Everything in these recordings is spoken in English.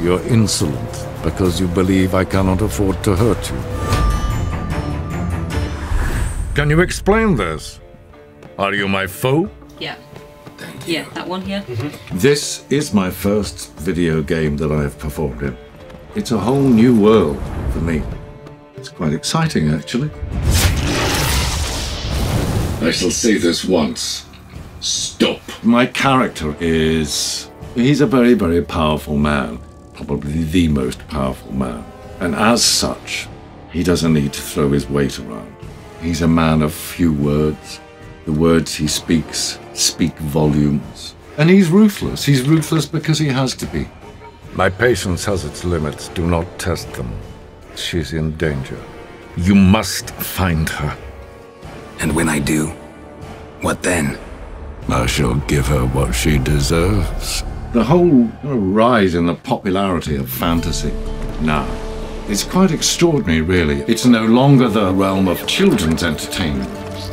You're insolent because you believe I cannot afford to hurt you. Can you explain this? Are you my foe? Yeah. Thank you. Yeah, that one here. This is my first video game that I have performed in. It's a whole new world for me. It's quite exciting, actually. I shall say this once. Stop. My character is... He's a very, very powerful man. Probably the most powerful man. And as such, he doesn't need to throw his weight around. He's a man of few words. The words he speaks speak volumes. And he's ruthless. He's ruthless because he has to be. My patience has its limits. Do not test them. She's in danger. You must find her. And when I do, what then? I shall give her what she deserves. The whole rise in the popularity of fantasy now is quite extraordinary, really. It's no longer the realm of children's entertainment.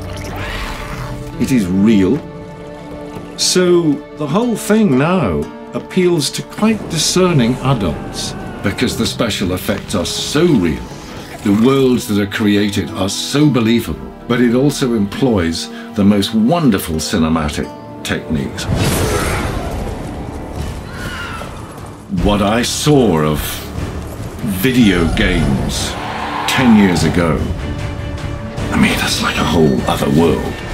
It is real. So the whole thing now appeals to quite discerning adults because the special effects are so real. The worlds that are created are so believable, but it also employs the most wonderful cinematic techniques. What I saw of video games 10 years ago, I mean, that's like a whole other world.